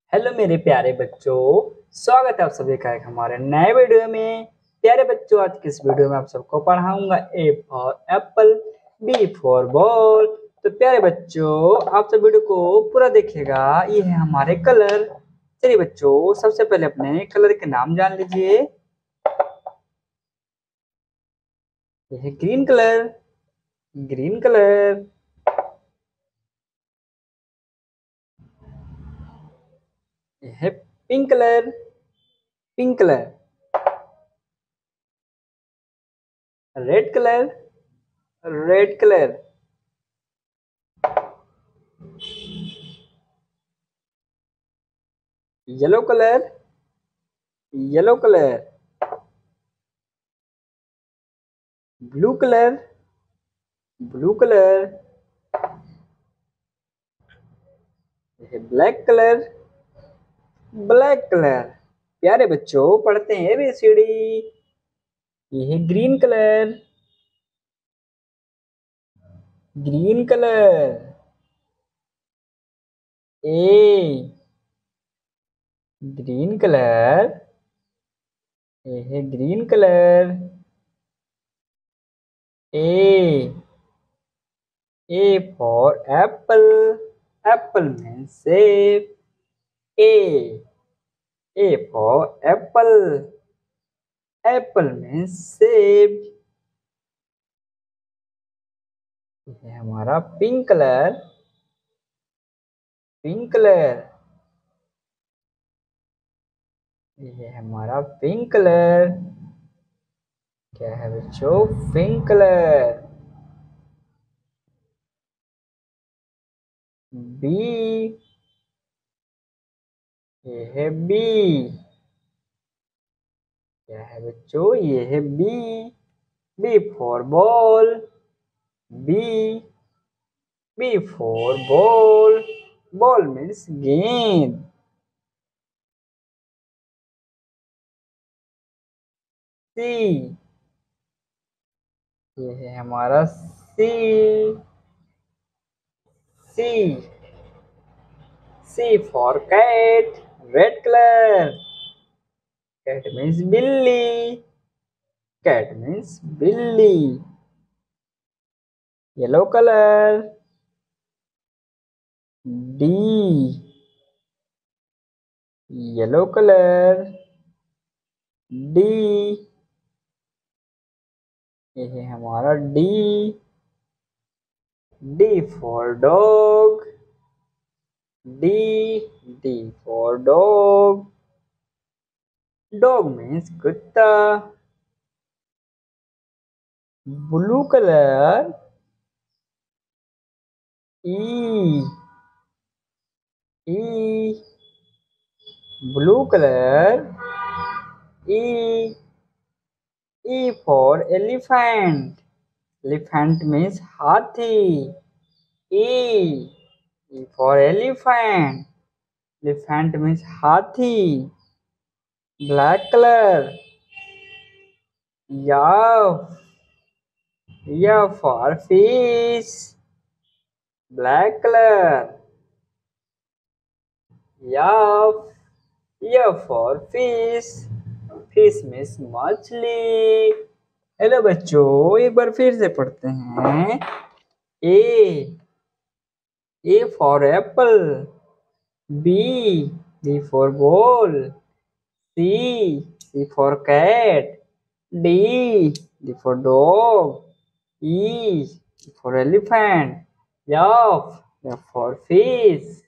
Hello मेरे प्यारे बच्चों। स्वागत है आप सभी का एक हमारे नए वीडियो में। प्यारे बच्चों, आज की इस वीडियो में आप सबको पढ़ाऊंगा A for apple, B for ball. तो प्यारे बच्चों, आप सब वीडियो को पूरा देखिएगा। ये है हमारे कलर। चलिए बच्चों, सबसे पहले अपने कलर के नाम जान लीजिए। ये है ग्रीन कलर, ग्रीन कलर। ये है pink colour, pink colour. Red colour, red colour. Yellow colour, yellow colour. Blue colour, blue colour. Black colour, black colour. प्यारे बच्चों, पढ़ते हैं एबीसीडी। ये है green colour, green colour. A, green colour. ये है green colour. A, A for apple. Apple means सेब। A, A for apple. Apple means सेब। ये है हमारा पिंक कलर, पिंक कलर। ये है हमारा पिंक कलर। क्या है बच्चों? Pink colour. बी, ये है बी। क्या है बच्चों? ये है B. B for ball. B, B for ball. Ball means गेंद। सी, ये है हमारा C. C, C for cat. Red colour. Cat means बिल्ली। कैट मीन्स बिल्ली। Yellow colour. D, yellow colour. D, ये है हमारा D. D for dog. D, D for dog. Dog means कुत्ता। Blue colour. E, E, blue colour. E, E for elephant. Elephant means हाथी। E, E for elephant. Elephant means हाथी. Black color. Yeah, yeah for fish. Black color. Yeah, yeah for fish. Fish means मछली। Hello बच्चों, एक बार फिर से पढ़ते हैं। ए, A for apple. B, B for ball. C, C for cat. D, D for dog. E, E for elephant. F, F for fish.